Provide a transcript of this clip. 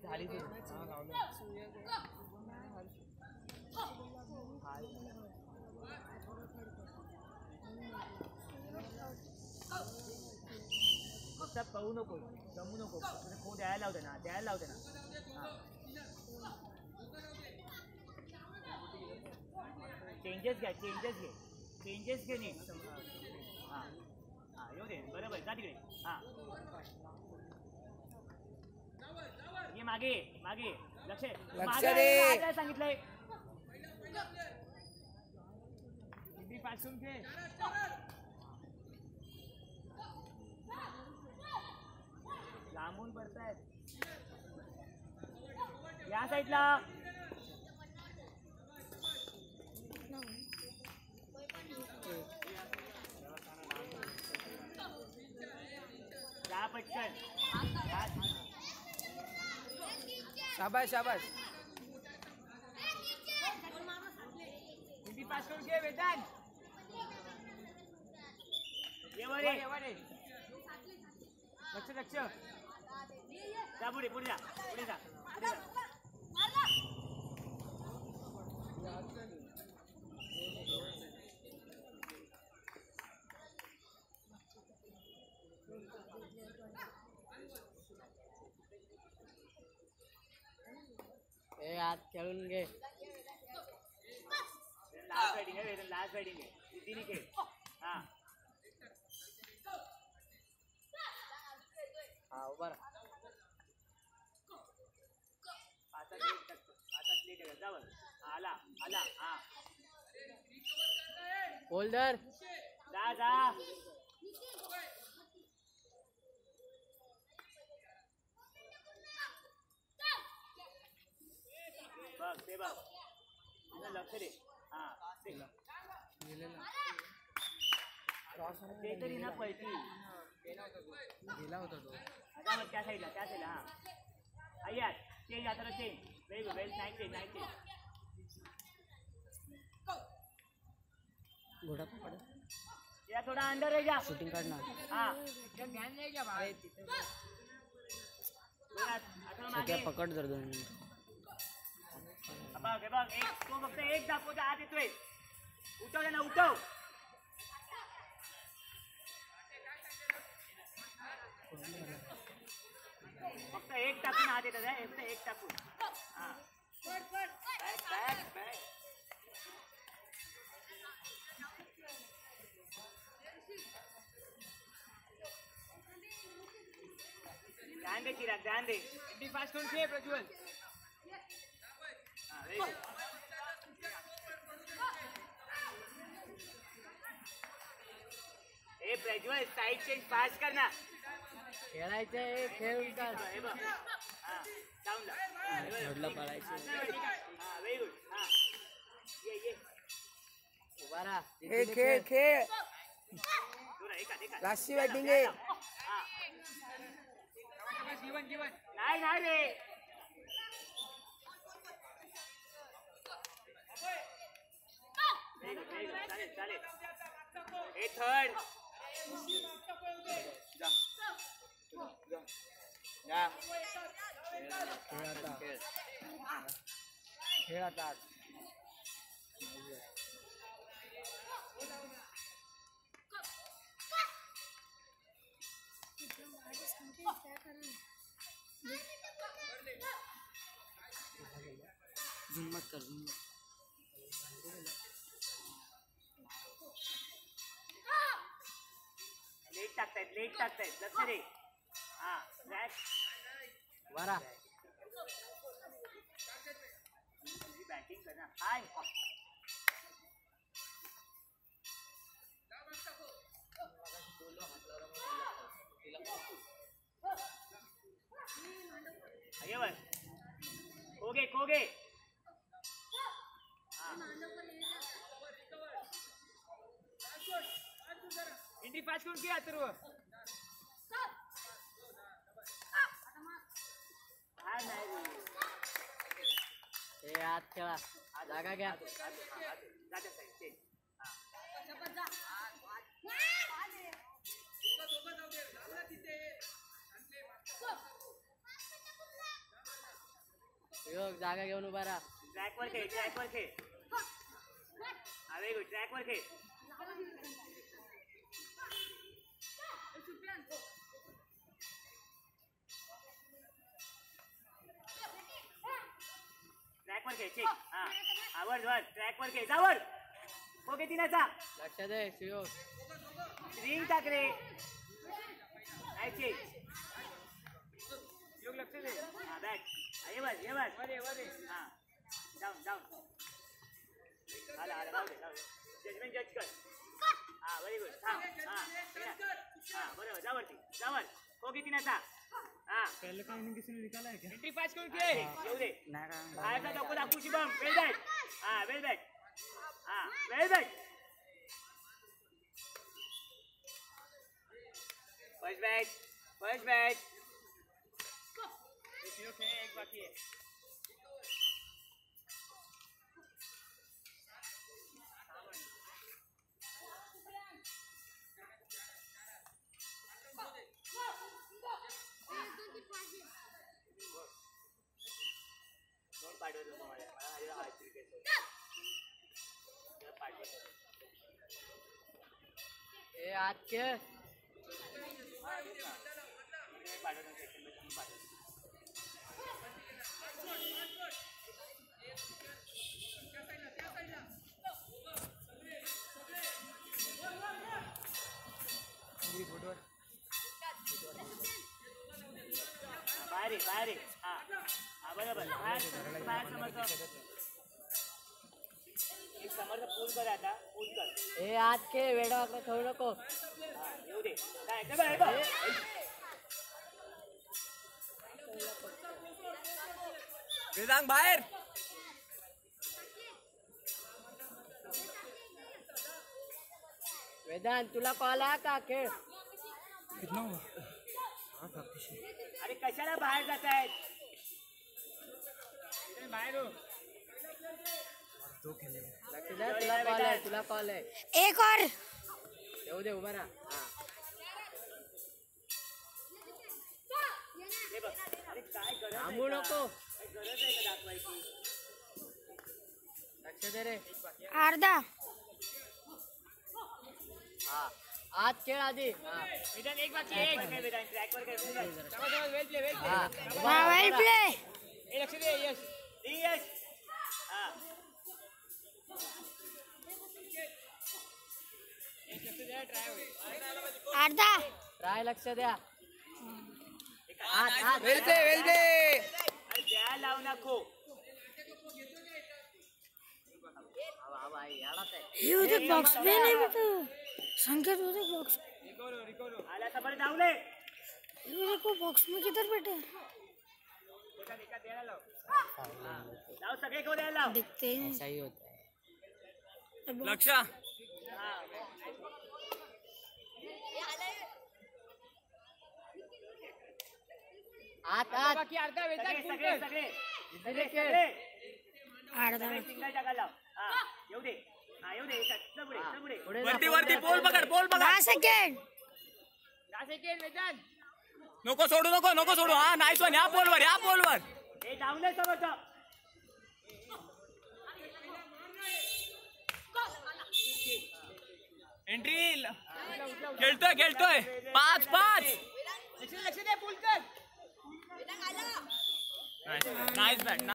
झाली ती सब पळू नको जमू नको कोण द्यायला लावते ना चेंजेस घे नीट हां हां येऊ दे बरोबर जा तिकडे हां ये मागे लक्ष दे काय सांगितलंय पासून घे लांबून पडतायत या साईडला जा पटकन शाबाश हिंदी पास करून घे वेदांत ये वर लक्ष जा पुढे जा आज खेळून घे लास्ट बॅटिंग आहे तिने खेळ हां उभा आला हां होल्डर जा बघ ते बघ लक्ष दे हां ते तरी ना पळती गेला होता तो त्या साईडला हां अय्या चेंज आता चेंज वेल नाही चेंज घोडा पकड़ या थोड़ा अंदर रह जा शूटिंग करना हां जब ध्यान नहीं जा भाई क्या पकड़ जर 2 मिनिट बघ एक तो फक्त एक दाखवतो आत येतोय उठव ना उठव फक्त एक टाकून आत येतात फक्त एक टाकून हां बॅक ध्यान दे चिराग ध्यान दे इंडी फास्ट करून खेळ प्रज्वल ए प्रज्वल साइड चेंज फास्ट करना खेळायचं खेळ उलटा हे बघ हां डाऊन ला घडला पळायचं हां व्हेरी गुड हां ये उभा रहा खेळ लास्टची बॅटिंग आहे जीवन नाही रे चालेल हे थर्ड खेळ आता झूम मत कर झूम लेट टाकतायत लक्ष दे हां वारा बॅटिंग करना हाय खोगे इंडी फास्ट करून किया अथर्व हा नाही ए आत खेळा जागा घ्या जागा साईड योग जागा घेऊन उभा राहा. ट्रॅकवर खेळ, ट्रॅकवर खेळ. हा व्हेरी गुड, ट्रॅकवर खेळ. ट्रॅकवर खेळ, चेक. हा आवर वर, ट्रॅकवर खेळ, जावर. ओके तिनाचा. लक्ष दे सुयोग. रिंग टाक रे. नाही चेक. योग लक्ष दे. हा बॅक. ये बस, ये बस. हा डाऊन, डाऊन. आला, आला, राहू दे, राहू दे. जजमेंट जज कर. हा व्हेरी गुड. थांब. हा हा बरोबर, जावरती, जावर. ओके तिनाचा. हा पहले का इनिंग किसी ने निकाला है क्या? एंट्री पास करून खेळ. येऊ दे. बाहेरचा धक्को दाखवू शुभम. वेल बॅट. हा वेल बॅट. हा well bat. First bat, first bat. एक बाकी आहे. दोन पाठवतो तुम्हाला. मला हा क्रिकेट पाठवतो. ए आज खेळ. पाठवतो सेकंड बॅच पाठवतो. बाहेर आहे, बाहेर आहे. हा हा बरोबर. बाहेर बाहेर समर्थ. एक समर्थ पूल कर आता, पूल कर. ए आज खेळ वेडा वाकडा ठेवू नको. हा येऊ दे. काय ते बघ, हे बघ. वेदांग बाहेर. वेदांत तुला कॉल आहे का खेळ? कितना हुआ? अरे कशाला बाहेर जात आहेत? बाहेर हो. लक्ष दे तुला कॉल आहे, तुला कॉल आहे. एक और येऊ दे उभा राहा. हा हे बघ. अरे काय गरज आहे थांबू का? नको. काय गरज आहे का दाखवायची? लक्ष दे रे. अर्धा हा आज खेळ आधी. हा वेदांत एक बाकी आहे. एक वेदांत ट्रॅकवर काय समज वेल प्ले, वेल हा प्ले. उभा राहा, वेल उभा प्ले. राहा. ए लक्ष दे. यश दी यश. हा एक लक्ष दे. ट्राय होईल. अर्धा ट्राय लक्ष द्या. आज आज वेल प्ले, वेल प्ले. अरे द्या लावू नको. ये उधर बॉक्स में नहीं बेटा. संकेत उधर बॉक्स. आला समोर धावले. ये देखो बॉक्स में किधर बैठे. एका द्यायला लाव. लाव सगळे को द्यायला लाव. दिखते हैं. सही होता है. लक्ष. आज आज सगळे सगळे सगळे इथे खेळ. सगळे अर्धा सिंगल जागा लाव. हा येऊ दे. हा येऊ दे. पुढे हा, पुढे. पुढे जा, वरती पुढे वरती जा, पोल पुढे पकड, जा. पोल पकड. 10 सेकंड. 10 सेकंड वेदांत. नको सोडू, नको नको सोडू. हा नाईस वन. या पोलवर, या पोलवर. हे धावले समोर. एंट्री. खेळतोय खेळतोय. 5-5. लक्ष दे. फुल कर. Nice bat.